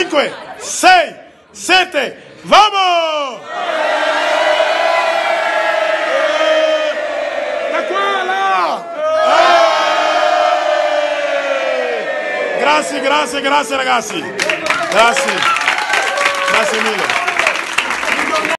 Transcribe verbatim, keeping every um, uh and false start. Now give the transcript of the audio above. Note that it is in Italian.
cinque, sei, sette, vamos! Da qua, là! Grazie, grazie, grazie ragazzi. Grazie. Grazie mille.